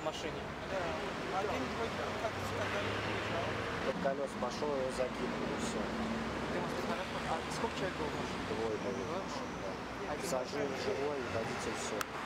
машине? Да. Один вроде как сказали, приезжал. Под колес пошел, его закинули, и все. Ты, может быть, а сколько человек было в машине? Двое, Двое? наверное. Да. Один Пассажир живой, водитель все.